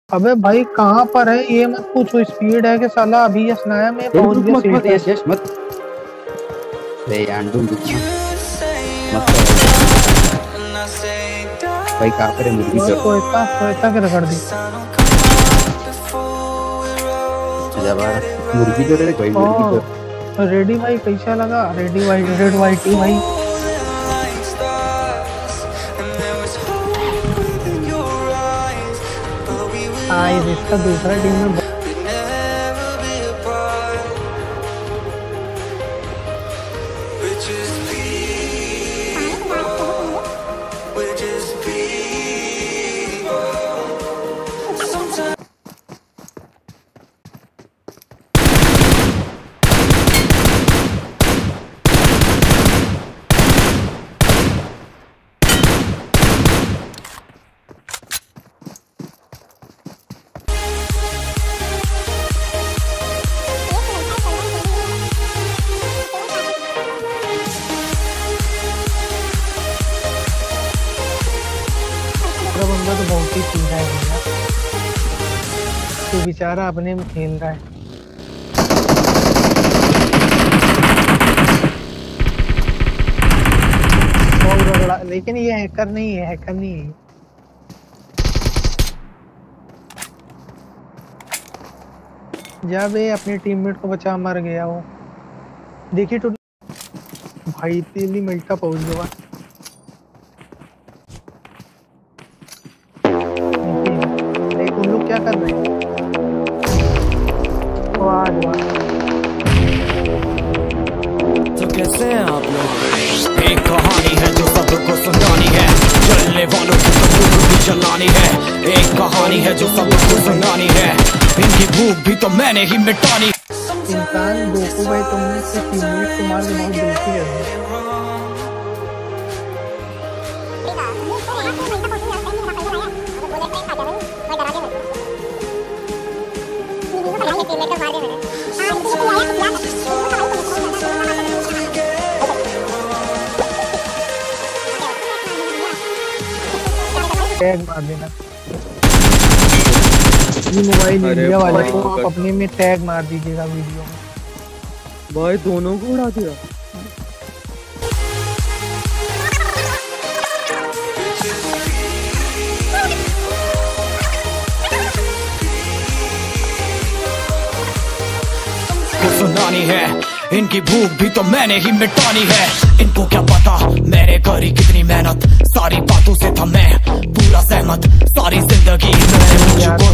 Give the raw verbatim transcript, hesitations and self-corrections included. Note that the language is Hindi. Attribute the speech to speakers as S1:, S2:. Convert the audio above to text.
S1: अबे भाई कहाँ पर है ये मत पूछो, स्पीड है कि साला अभी ये सुनाया मैं पहुंच गया सीट पे।
S2: यस यस मत ले अंडू मत भाई कहाँ पर है मुर्गी तो
S1: कोयता कोयता के रगड़ दी
S2: मुर्गी तो रे भाई मुर्गी तो
S1: रेडी भाई कैसा लगा? रेडी वाइट रेड वाइट भाई आज इसका दूसरा टीम में बंदा तो बहुत ही खेल रहा है भैया, तो बेचारा अपने में खेल रहा है। बहुत बड़ा, लेकिन ये हैकर नहीं है, हैकर नहीं है। जब ये अपने टीममेट को बचा मर गया वो, देखिए तो भाई तेली मिनट का पहुंच गया। क्या कर रहे हैं? वाह वाह।
S3: तो कैसे हैं आप लोग? एक कहानी है जो सबको सुनानी है, चलने वालों की सबको भी चलानी है। एक कहानी है जो सबको सुनानी है, इनकी भूख भी तो मैंने ही मिटानी।
S1: इंसान दोस्तों भाई तुमने से टीममेट को मार के बहुत दोस्ती है। टैग मार देना ये मोबाइल इंडिया वाले को, आप अपने में टैग मार दीजिएगा वीडियो में।
S2: भाई दोनों को उड़ा दिया।
S3: सुनानी है, इनकी भूख भी तो मैंने ही मिटानी है। इनको क्या पता मैंने करी कितनी मेहनत, सारी बातों से था मैं पूरा सहमत। सारी जिंदगी मैंने मुझको